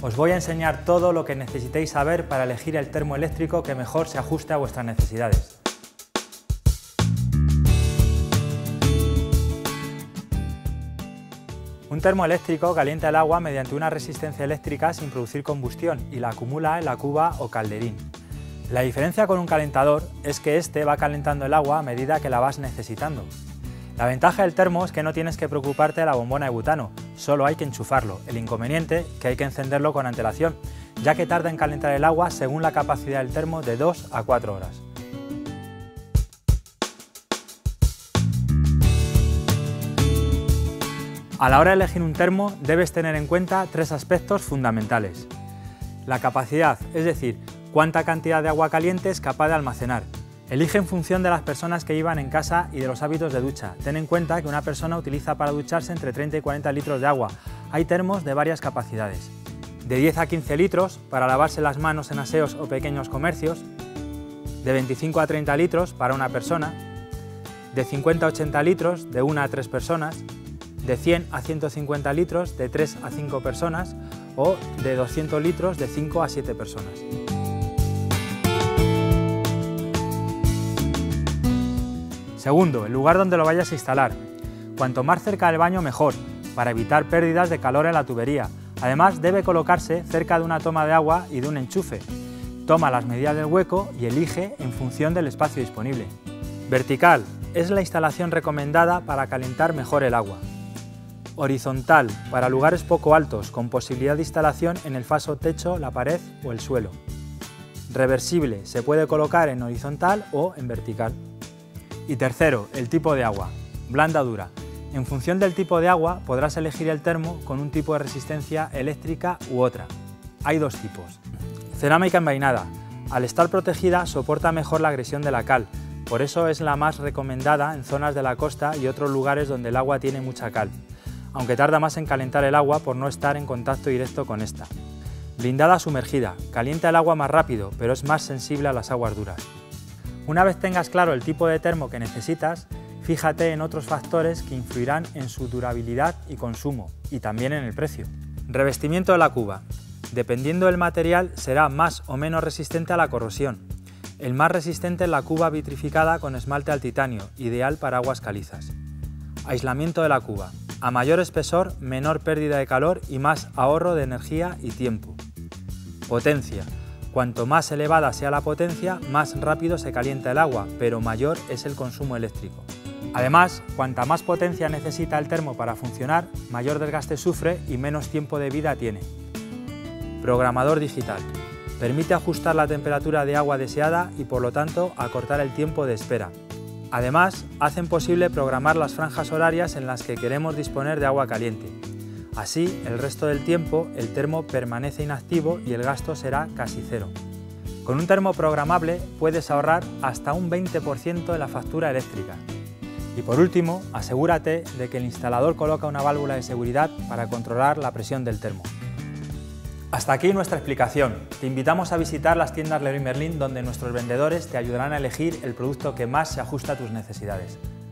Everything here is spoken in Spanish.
Os voy a enseñar todo lo que necesitéis saber para elegir el termo eléctrico que mejor se ajuste a vuestras necesidades. Un termo eléctrico calienta el agua mediante una resistencia eléctrica sin producir combustión y la acumula en la cuba o calderín. La diferencia con un calentador es que este va calentando el agua a medida que la vas necesitando. La ventaja del termo es que no tienes que preocuparte de la bombona de butano, solo hay que enchufarlo. El inconveniente que hay que encenderlo con antelación, ya que tarda en calentar el agua según la capacidad del termo de 2 a 4 horas. A la hora de elegir un termo debes tener en cuenta 3 aspectos fundamentales. La capacidad, es decir, cuánta cantidad de agua caliente es capaz de almacenar. Elige en función de las personas que vivan en casa y de los hábitos de ducha. Ten en cuenta que una persona utiliza para ducharse entre 30 y 40 litros de agua. Hay termos de varias capacidades. De 10 a 15 litros para lavarse las manos en aseos o pequeños comercios. De 25 a 30 litros para una persona. De 50 a 80 litros de 1 a 3 personas. De 100 a 150 litros de 3 a 5 personas. O de 200 litros de 5 a 7 personas. Segundo, el lugar donde lo vayas a instalar. Cuanto más cerca del baño mejor, para evitar pérdidas de calor en la tubería. Además debe colocarse cerca de una toma de agua y de un enchufe. Toma las medidas del hueco y elige en función del espacio disponible. Vertical, es la instalación recomendada para calentar mejor el agua. Horizontal, para lugares poco altos, con posibilidad de instalación en el falso techo, la pared o el suelo. Reversible, se puede colocar en horizontal o en vertical. Y tercero, el tipo de agua, blanda o dura. En función del tipo de agua podrás elegir el termo con un tipo de resistencia eléctrica u otra. Hay 2 tipos. Cerámica envainada. Al estar protegida soporta mejor la agresión de la cal, por eso es la más recomendada en zonas de la costa y otros lugares donde el agua tiene mucha cal, aunque tarda más en calentar el agua por no estar en contacto directo con esta. Blindada sumergida. Calienta el agua más rápido, pero es más sensible a las aguas duras. Una vez tengas claro el tipo de termo que necesitas, fíjate en otros factores que influirán en su durabilidad y consumo, y también en el precio. Revestimiento de la cuba. Dependiendo del material, será más o menos resistente a la corrosión. El más resistente es la cuba vitrificada con esmalte al titanio, ideal para aguas calizas. Aislamiento de la cuba. A mayor espesor, menor pérdida de calor y más ahorro de energía y tiempo. Potencia. Cuanto más elevada sea la potencia, más rápido se calienta el agua, pero mayor es el consumo eléctrico. Además, cuanta más potencia necesita el termo para funcionar, mayor desgaste sufre y menos tiempo de vida tiene. Programador digital. Permite ajustar la temperatura de agua deseada y por lo tanto acortar el tiempo de espera. Además, hacen posible programar las franjas horarias en las que queremos disponer de agua caliente. Así, el resto del tiempo, el termo permanece inactivo y el gasto será casi cero. Con un termo programable puedes ahorrar hasta un 20% en la factura eléctrica. Y por último, asegúrate de que el instalador coloca una válvula de seguridad para controlar la presión del termo. Hasta aquí nuestra explicación. Te invitamos a visitar las tiendas Leroy Merlin, donde nuestros vendedores te ayudarán a elegir el producto que más se ajusta a tus necesidades.